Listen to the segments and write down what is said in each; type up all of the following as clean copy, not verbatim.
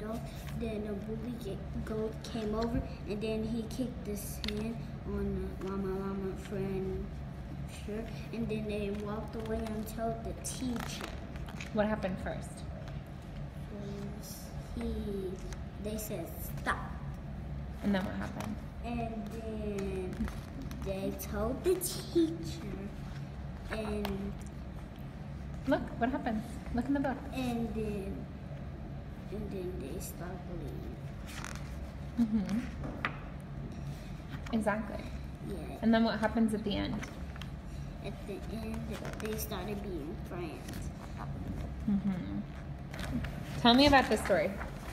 goat. Then the bully goat came over, and then he kicked the sand on the llama friend shirt, and then they walked away and told the teacher. What happened first? They said stop. And then what happened? And then they told the teacher, and Look, what happens? Look in the book. and then they stopped believing. Mm-hmm. Exactly. Yeah. And then what happens at the end? At the end, they started being friends. Mm-hmm. Tell me about this story.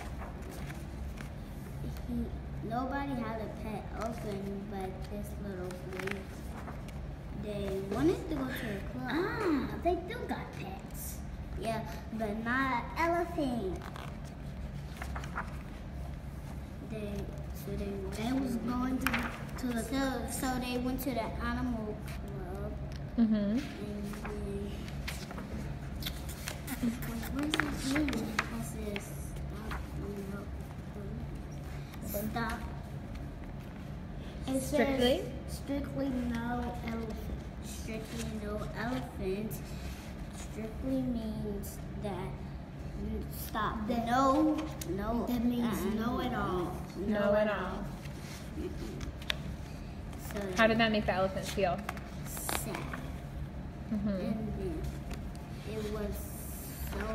Nobody had a pet elephant but this little boy. They wanted to go to a club. Ah, they do got pets. Yeah, but not elephant. They was going to the club, so they went to the animal club. Mm-hmm. And then, what's his name? I said, stop. It Strictly? says, strictly no elephants. Strictly no elephants. Strictly means that stop. No. That means no at all. No at all. So How did that make the elephant feel? sad. Mm-hmm. And then it was so.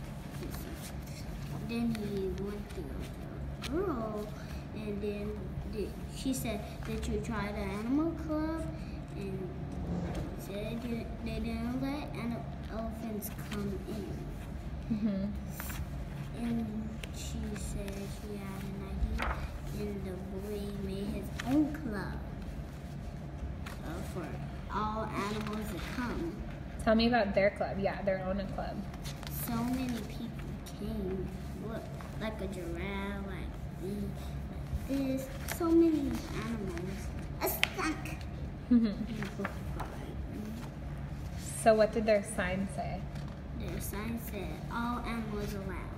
Then he went to a girl, and then she said, "Did you try the animal club?" And said they didn't let elephants come in. Mm-hmm. And she said she had an idea, and the boy made his own club for all animals to come. Tell me about their club. Yeah, their own club. So many people came. Look, like a giraffe, like this. So many animals. A skunk. Mm-hmm. So what did their sign say? Their sign said, all animals allowed.